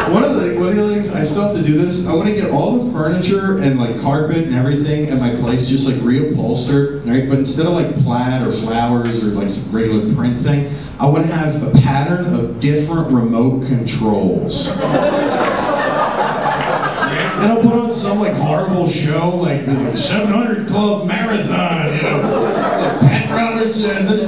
One of the things, I still have to do this, I want to get all the furniture and like carpet and everything at my place just like re-upholstered, right? But instead of like plaid or flowers or like some regular print thing, I want to have a pattern of different remote controls. And I'll put on some like horrible show like the 700 Club Marathon, you know, like Pat Robertson, the